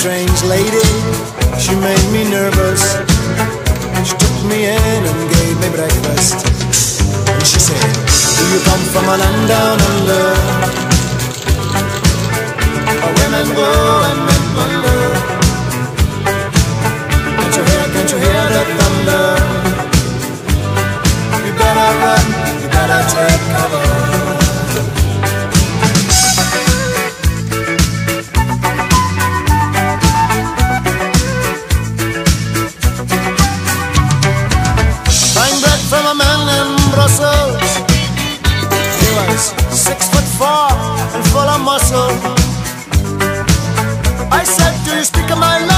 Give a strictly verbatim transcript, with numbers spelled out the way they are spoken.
strange lady, she made me nervous. She took me in and gave me breakfast. And she said, do you come from a land down under, where women go and men wonder? Can't you hear, can't you hear the thunder? You better run, you better take cover. From a man in Brussels, he was six foot four and full of muscle. I said, do you speak of my love?